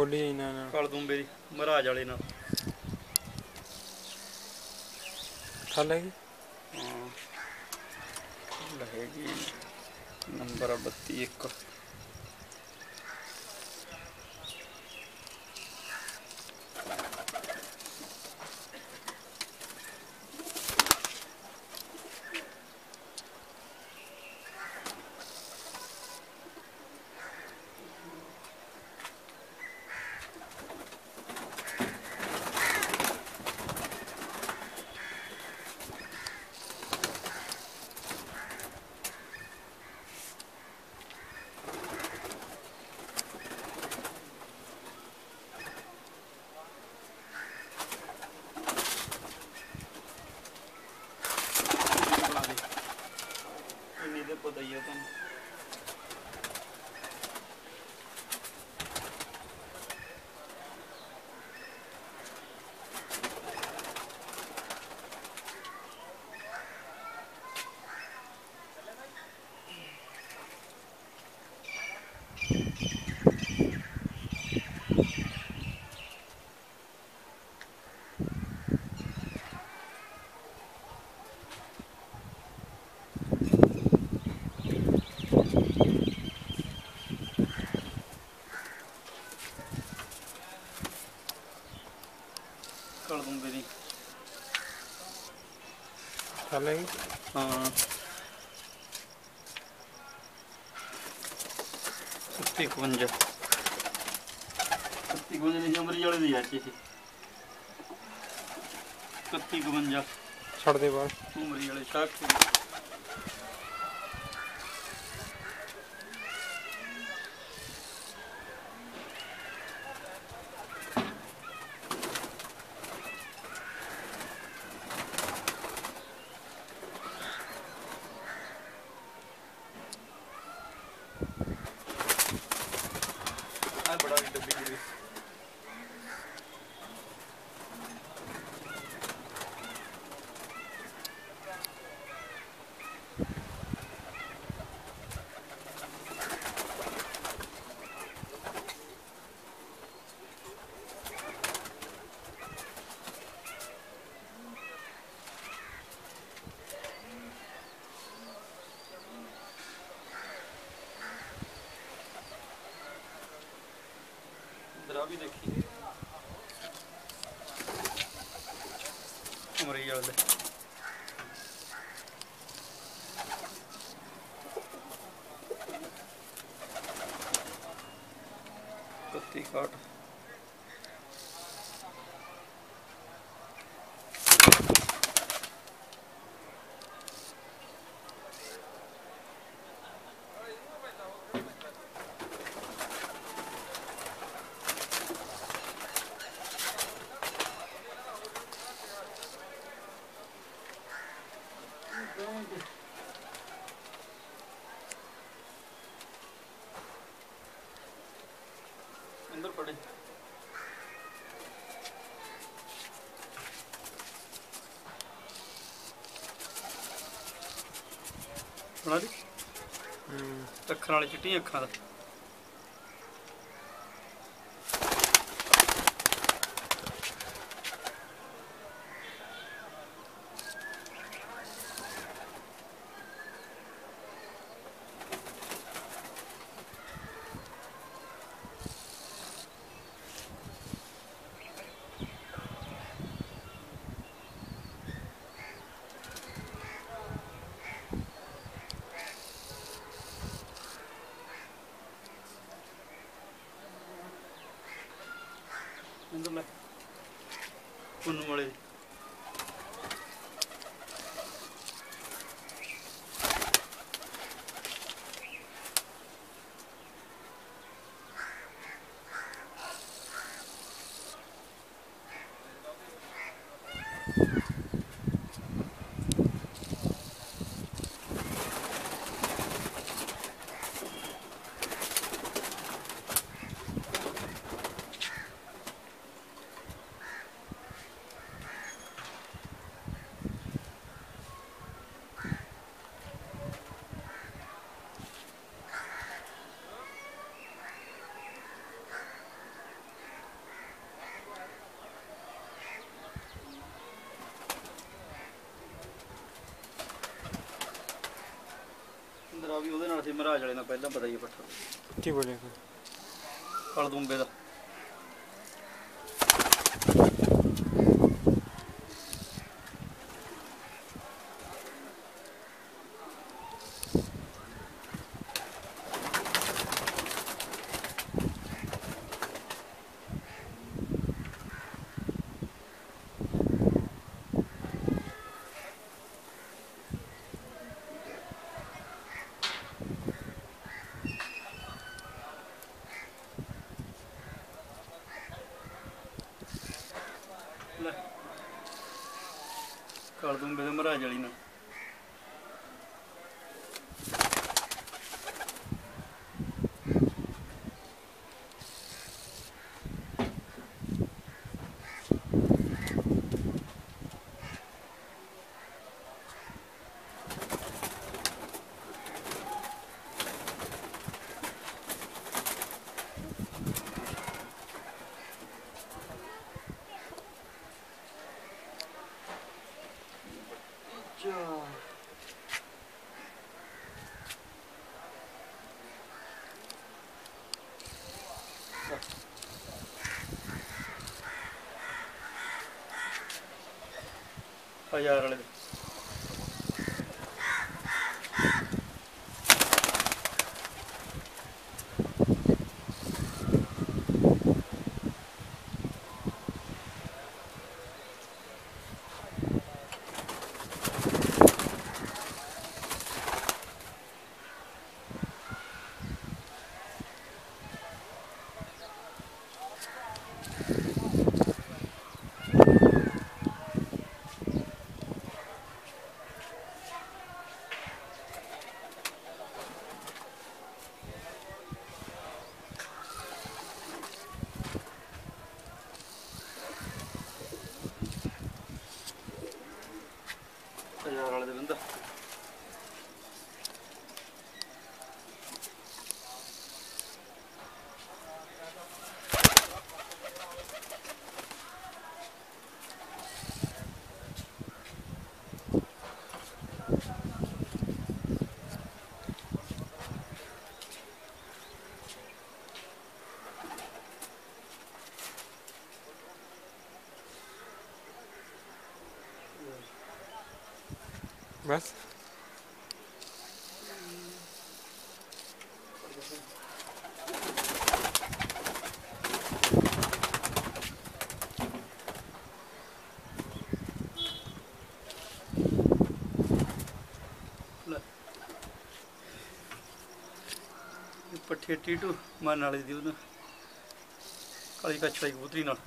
ਖੋਲੀ ਇਹਨਾਂ ਨਾਲ ਕਲ ਦੂੰਬੇ ਦੀ ਮਹਾਰਾਜ ਵਾਲੇ ਨਾਲ ਖਲ ਹੈਗੀ। ਹਾਂ ਹੈਗੀ ਨੰਬਰ 32 1। ਇੰਨੀ ਤੇ ਪਤਾ ਹੀ ਆ ਤੁਹਾਨੂੰ। ਕਲ ਦੂੰਬੇ ਦੀ ਖਲ ਹੈਗੀ। ਹਾਂ 31 31 ਦੀ ਜਮਰੀ ਵਾਲੇ ਦੀ ਅੱਜ ਇਹ 31 ਛੱਡ ਦੇ ਬਾਹਰ। ਉਮਰੀ ਵਾਲੇ ਸ਼ਾਖ ਆ ਬੜਾ ਡੱਬੀ ਜਿਹੜੀ ਦਰਾ ਵੀ ਦੇਖੀ ਉਮਰੀ ਵਾਲੇ ਕੱਤੀ ਕਾਟ अंदर पड़े सुना दी अखर वाली चिट्टियां अखा दा अंदर ले पुन्नू वाले ਮਹਾਰਾਜ ਵਾਲੇ ਨਾਲ ਪਹਿਲਾਂ ਪਤਾ ਹੀ ਹੈ ਪੱਠਾ ਕੀ ਬੋਲੇ ਕਲ ਦੁੰਬੇ ਦਾ ਲੈ ਕਲ ਦੁੰਬੇ ਦੇ ਮਹਾਰਾਜ ਵਾਲੀ ਨਾਲ ਹਜ਼ਾਰ ਵਾਲੇ ਦੇ ਹਜ਼ਾਰ ਵਾਲੇ ਦੇ ਬੰਦਾ ਬਸ ਲੈ ਇਹ ਪੱਠੀ ਟੀਟੂ ਮਨ ਵਾਲੀ ਦੀ ਉਹਨੂੰ ਕਾਲੀ ਕੱਛ ਵਾਲੀ ਕਬੂਤਰੀ ਨਾਲ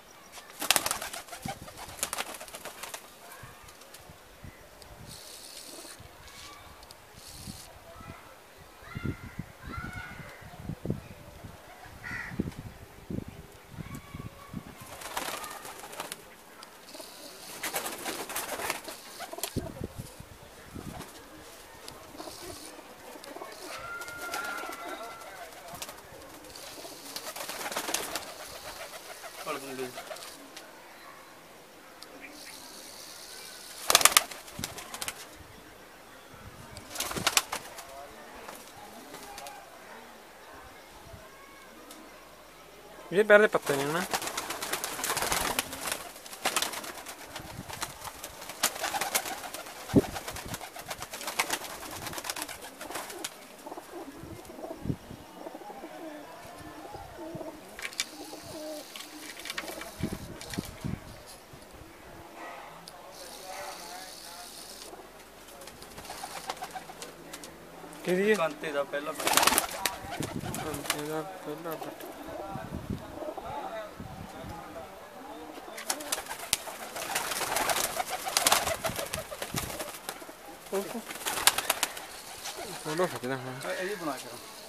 ਕਲ ਦੁੰਬੇ ਇਹ ਪੈਰ ਦੇ ਪੱਤੇ ਨੇ ਨਾ ਕਿਹਦੀ ਹੈ ਕਾਂਤੇ ਦਾ ਪਹਿਲਾ ਇਹਦਾ ਪਹਿਲਾ ਪੱਟ ਫੋਟੋ ਖਿੱਚਦਾ ਹਾਂ ਇਹ ਬਣਾ ਕੇ